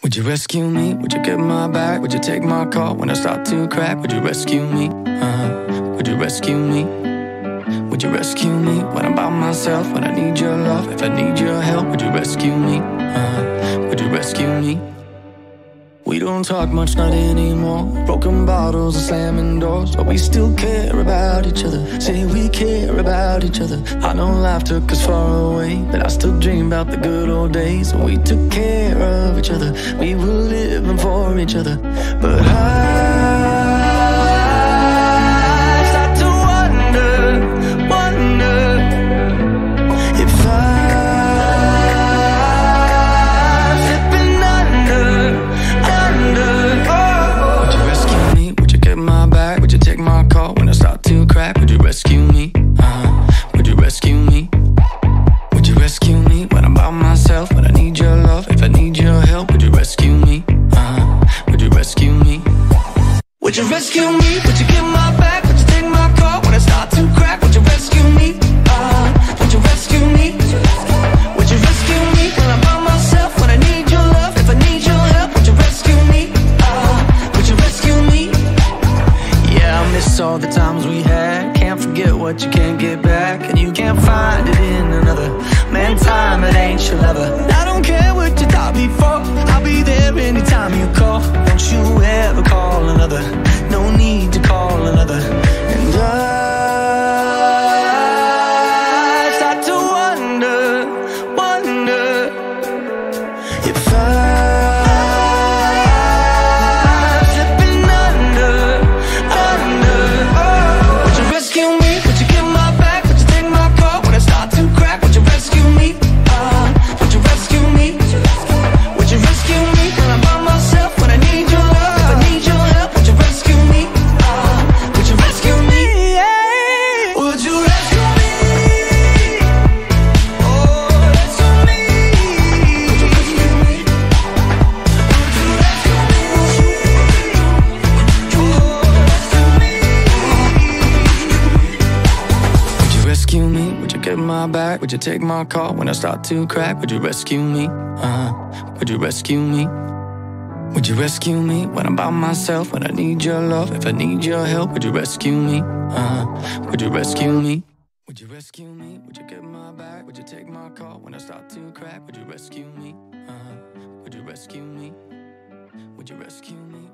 Would you rescue me? Would you get my back? Would you take my call when I start to crack? Would you rescue me? Would you rescue me? Would you rescue me when I'm by myself? When I need your love, if I need your help, would you rescue me? Would you rescue me? We don't talk much, not anymore. Broken bottles and slamming doors, but we still care about each other. Say we care about each other. I know life took us far away, but I still dream about the good old days when we took care of each other. We were living for each other. But I start to wonder if I'm slipping under. Would you rescue me? Would you get my back? Would you take my call when I start to crack? Would you rescue me? Would you rescue me? Would you rescue me when I'm by myself? When I need your love, if I need your help, would you rescue me? Would you rescue me? Would you rescue me? Would you get my back? Would you take my call when I start to crack? Would you rescue me? Would you rescue me? Would you rescue me when I'm by myself? When I need your love, if I need your help, would you rescue me? Would you rescue me? Yeah, I miss all the times we had. Can't forget what you can't get back, and you can't find it in another. Man, time, it ain't your lover. I don't care what you thought before, I'll be there anytime you call. Don't you ever call another, no need to call another. And I start to wonder if I'm slipping under. Would you rescue me? Would you get my back? Would you take my call when I start to crack? Would you rescue me? Would you rescue me? Would you rescue me when I'm by myself? When I need your love, if I need your help, would you rescue me? Would you rescue me? Would you rescue me? Oh, rescue me. Would you rescue me? Would you rescue me? Oh, rescue me. Would you rescue me? Would you get my back? Would you take my call when I start to crack? Would you rescue me? Would you rescue me? Would you rescue me when I'm by myself? When I need your love, if I need your help, would you rescue me? Would you rescue me? Would you rescue me? Would you get my back? Would you take my call when I start to crack? Would you rescue me? Would you rescue me? Would you rescue me?